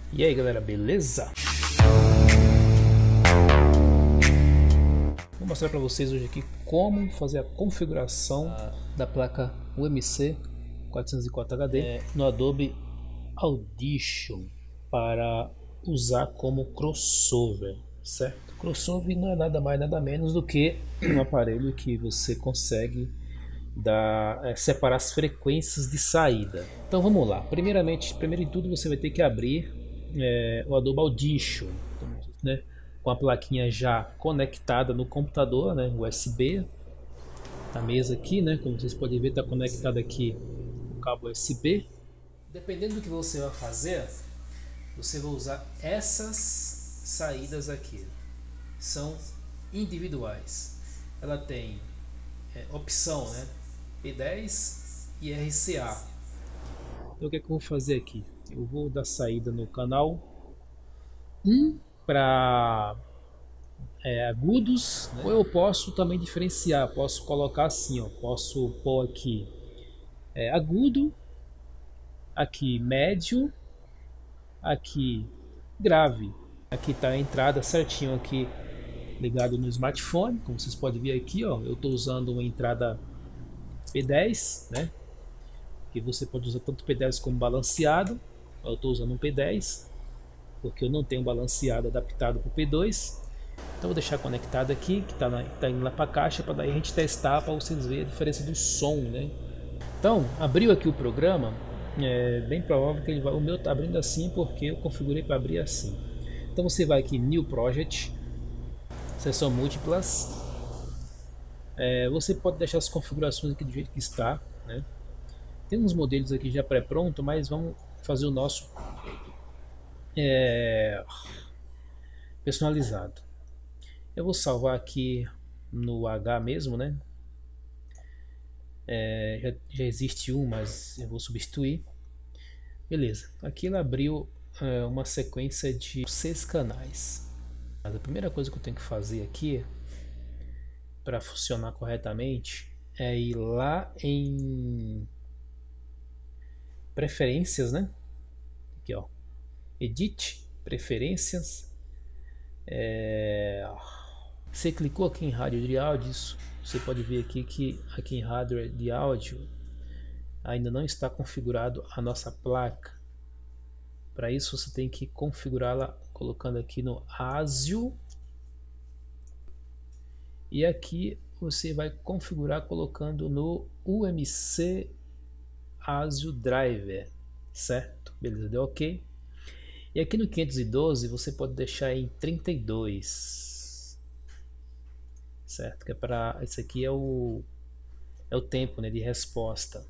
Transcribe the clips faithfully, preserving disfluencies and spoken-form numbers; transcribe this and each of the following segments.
E aí galera, beleza? Vou mostrar para vocês hoje aqui como fazer a configuração ah. da placa U M C quatrocentos e quatro H D é, no Adobe Audition para usar como crossover, certo? Crossover não é nada mais nada menos do que um aparelho que você consegue dar, é, separar as frequências de saída. Então vamos lá. Primeiramente, primeiro de tudo você vai ter que abrir é, o Adobe Audition, né, com a plaquinha já conectada no computador, né, U S B, a mesa aqui, né, como vocês podem ver, está conectada aqui o cabo U S B. Dependendo do que você vai fazer, você vai usar essas saídas aqui, são individuais. Ela tem é, opção, né, P dez e R C A. Então o que é que eu vou fazer aqui? Eu vou dar saída no canal um para é, agudos, né? Ou eu posso também diferenciar, posso colocar assim, ó, posso pôr aqui é, agudo, aqui médio, aqui grave. Aqui está a entrada certinho aqui ligado no smartphone, como vocês podem ver aqui, ó, eu estou usando uma entrada P dez, né? Que você pode usar tanto P dez como balanceado. Eu estou usando um P dez porque eu não tenho balanceado adaptado para o P dois. Então vou deixar conectado aqui, que está tá indo lá para a caixa, para daí a gente testar, para vocês verem a diferença do som, né? Então abriu aqui o programa, é bem provável que ele vai, o meu está abrindo assim porque eu configurei para abrir assim. Então você vai aqui New Project, seção múltiplas, é, você pode deixar as configurações aqui do jeito que está, né? Tem uns modelos aqui já pré-pronto, mas vamos fazer o nosso é, personalizado. Eu vou salvar aqui no H mesmo, né? É, já, já existe um, mas eu vou substituir. Beleza. Aqui ele abriu é, uma sequência de seis canais. Mas a primeira coisa que eu tenho que fazer aqui para funcionar corretamente é ir lá em preferências, né? Aqui, ó, Edit, preferências. É... Você clicou aqui em rádio de áudios, você pode ver aqui que aqui em hardware de áudio ainda não está configurado a nossa placa. Para isso você tem que configurá-la colocando aqui no ASIO, e aqui você vai configurar colocando no U M C ASIO Driver, certo? Beleza, deu ok. E aqui no quinhentos e doze você pode deixar em trinta e dois, certo? Que é para, esse aqui é o é o tempo, né, de resposta,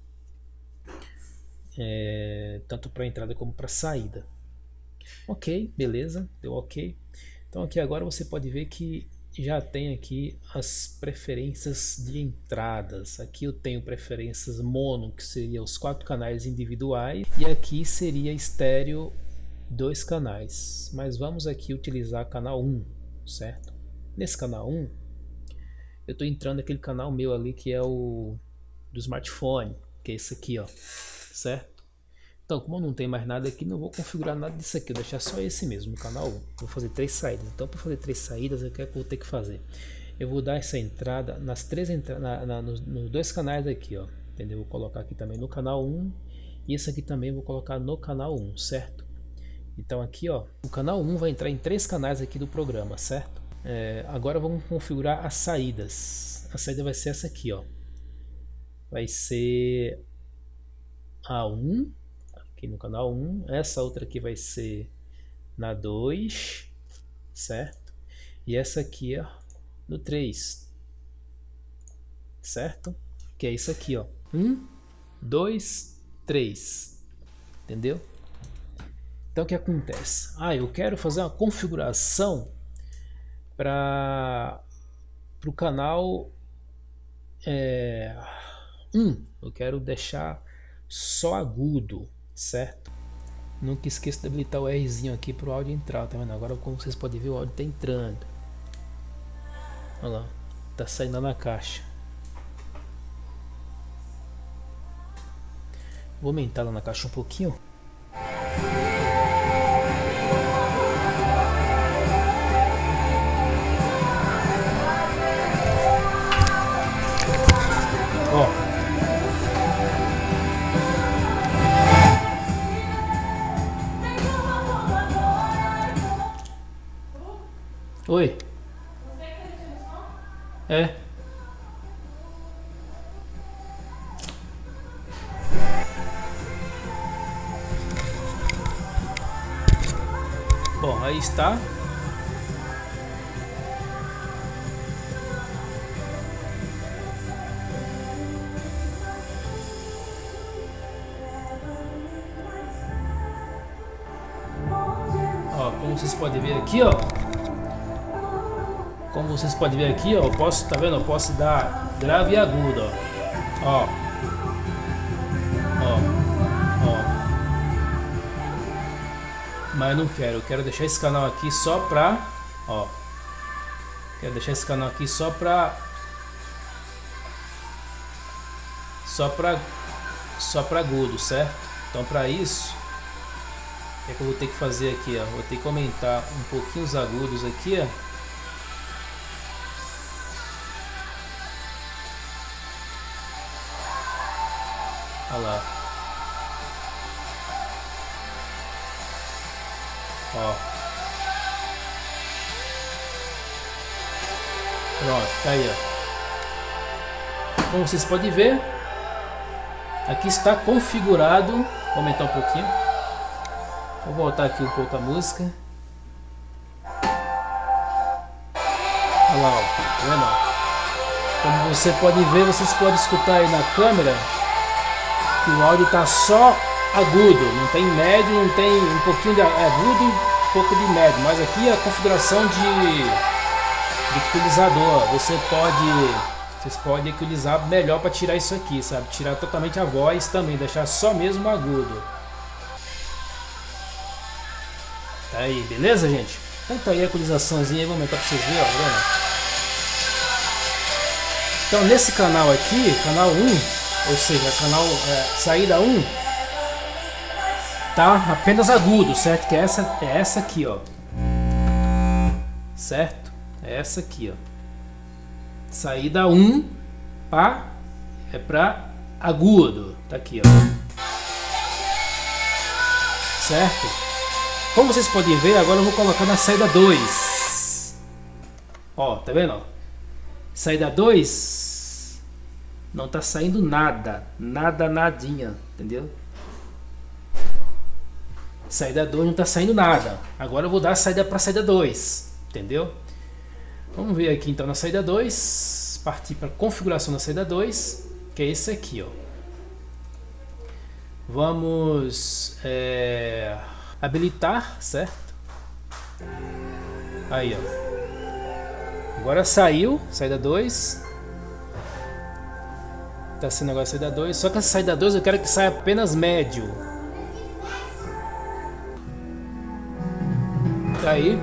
é, tanto para entrada como para saída. Ok, beleza, deu ok. Então aqui agora você pode ver que já tem aqui as preferências de entradas. Aqui eu tenho preferências mono, que seria os quatro canais individuais, e aqui seria estéreo, dois canais. Mas vamos aqui utilizar canal um, certo? Nesse canal um eu estou entrando naquele canal meu ali que é o do smartphone, que é esse aqui, ó, certo? Então, como eu não tenho mais nada aqui, não vou configurar nada disso aqui, vou deixar só esse mesmo, no canal um. Vou fazer três saídas. Então, para fazer três saídas, o que é que eu vou ter que fazer? Eu vou dar essa entrada nas três entradas, na, na, nos, nos dois canais aqui, ó, entendeu? Vou colocar aqui também no canal um, e esse aqui também vou colocar no canal um, certo? Então aqui, ó, o canal um vai entrar em três canais aqui do programa, certo? É, agora vamos configurar as saídas. A saída vai ser essa aqui, ó. Vai ser a um, aqui no canal um. Essa outra aqui vai ser na dois, certo? E essa aqui, ó, no três, certo? Que é isso aqui, ó. um, dois, três. Entendeu? Então o que acontece? Ah, eu quero fazer uma configuração para o canal é, um. Eu quero deixar só agudo, certo? Nunca esqueça de habilitar o Rzinho aqui para o áudio entrar, tá vendo? Agora, como vocês podem ver, o áudio está entrando. Olha lá, tá saindo lá na caixa. Vou aumentar lá na caixa um pouquinho. Oi. É. Bom, aí está. Ó, como vocês podem ver aqui, ó. Como vocês podem ver aqui, ó, eu posso, tá vendo? Eu posso dar grave e agudo, ó. Ó. Ó. Ó. Mas eu não quero, eu quero deixar esse canal aqui só pra, ó. Quero deixar esse canal aqui só pra só pra só pra agudo, certo? Então para isso, o que é que eu vou ter que fazer aqui, ó? Vou ter que aumentar um pouquinho os agudos aqui, ó. Olha lá. Ó. Pronto, tá aí, ó. Como vocês podem ver, aqui está configurado. Vou aumentar um pouquinho. Vou voltar aqui um pouco a música. Olha lá, ó. Tá vendo? Como você pode ver, vocês podem escutar aí na câmera que o áudio tá só agudo, não tem médio, não tem um pouquinho de agudo e um pouco de médio, mas aqui é a configuração de, de equalizador. Você pode, vocês podem equalizar melhor para tirar isso aqui, sabe? Tirar totalmente a voz também, deixar só mesmo agudo. Tá aí, beleza, gente? Então tá aí a equalizaçãozinha, vou aumentar para vocês verem, ó, né? Então nesse canal aqui, canal um, ou seja, canal é, saída um, tá apenas agudo, certo? Que é essa, é essa aqui, ó. Certo? É essa aqui, ó. Saída um pá, é para agudo. Tá aqui, ó. Certo? Como vocês podem ver, agora eu vou colocar na saída dois. Ó, tá vendo? Ó? Saída dois. Não tá saindo nada, nada, nadinha, entendeu? Saída dois não tá saindo nada. Agora eu vou dar a saída para saída dois, entendeu? Vamos ver aqui então na saída dois, partir para configuração da saída dois, que é esse aqui, ó. Vamos é, habilitar, certo? Aí, ó. Agora saiu, saída dois. Tá sendo agora a saída dois, só que essa saída dois eu quero que saia apenas médio. Tá aí.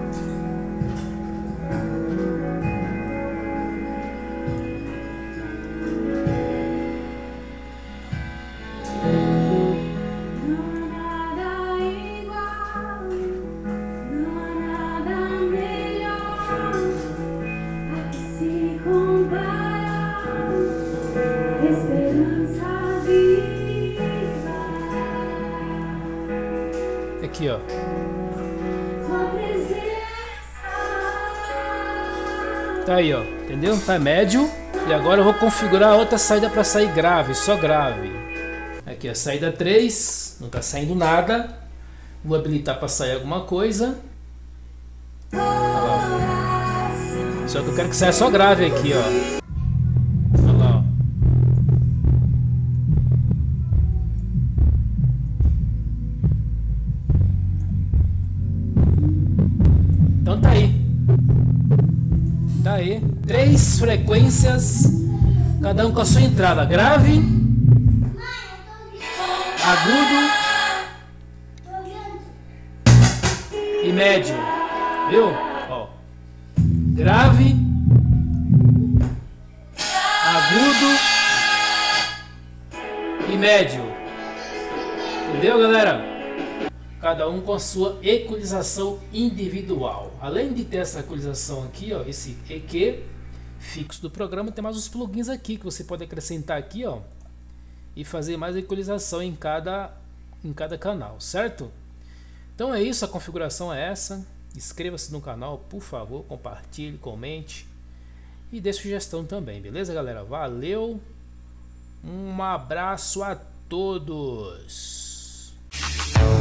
Aqui, ó. Tá aí, ó. Entendeu? Tá médio. E agora eu vou configurar a outra saída para sair grave, só grave. Aqui, a saída três. Não tá saindo nada. Vou habilitar para sair alguma coisa. Olha lá. Só que eu quero que saia só grave aqui, ó. Olha lá, ó. Então tá aí. Tá aí. Três frequências, cada um com a sua entrada. Grave, agudo e médio. Viu? Ó. Grave, agudo e médio. Entendeu, galera? Cada um com a sua equalização individual. Além de ter essa equalização aqui, ó, esse E Q fixo do programa, tem mais os plugins aqui que você pode acrescentar aqui, ó, e fazer mais equalização em cada em cada canal, certo? Então é isso, a configuração é essa. Inscreva-se no canal, por favor, compartilhe, comente e dê sugestão também, beleza, galera? Valeu, um abraço a todos.